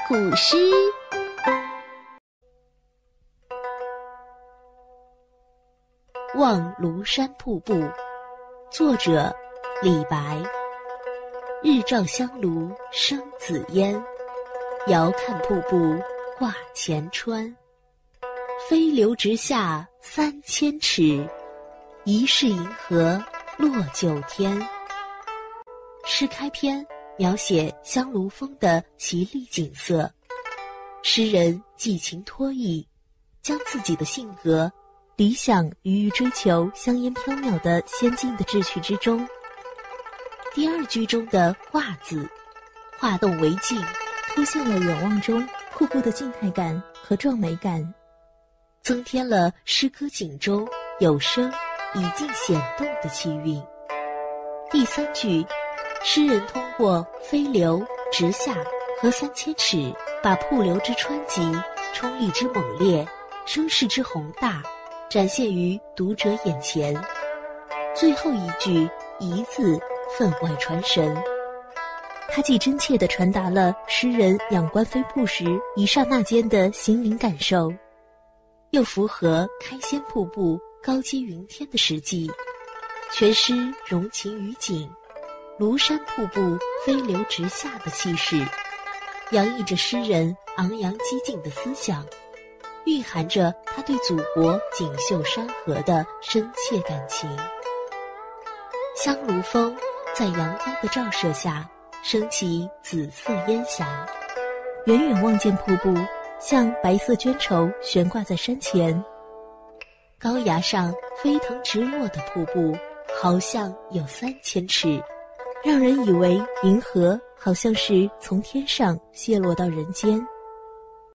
古诗。望庐山瀑布，作者李白。日照香炉生紫烟，遥看瀑布挂前川。飞流直下3000尺，疑是银河落九天。诗开篇描写香炉峰的奇丽景色，诗人寄情托意，将自己的性格、理想予以追求香烟飘渺的仙境的志趣之中。第二句中的挂字，画栋为镜， 凸现了远望中瀑布的静态感和壮美感， 增添了诗歌景中有声以尽显动的气韵。第三句，诗人通过飞流、直下和3000尺，把瀑流之湍急、冲力之猛烈、声势之宏大展现于读者眼前。最后一句疑字分外传神， 它既真切地传达了诗人仰观飞瀑时一刹那间的心灵感受， 又符合开仙瀑布高接云天的实际。全诗融情于景，庐山瀑布飞流直下的气势，洋溢着诗人昂扬激进的思想，蕴含着他对祖国锦绣山河的深切感情。香炉峰在阳光的照射下升起紫色烟霞， 远远望见瀑布像白色绢绸悬挂在山前。 高崖上飞腾直落的瀑布好像有3000尺， 让人以为银河好像是从天上泻落到人间。